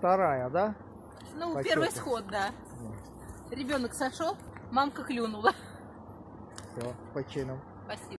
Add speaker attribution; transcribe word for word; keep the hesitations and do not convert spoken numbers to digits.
Speaker 1: вторая, да?
Speaker 2: Ну,
Speaker 1: По
Speaker 2: первый
Speaker 1: счету.
Speaker 2: сход, да. Ребенок сошел, мамка клюнула.
Speaker 1: Все, по чинам.
Speaker 2: Спасибо.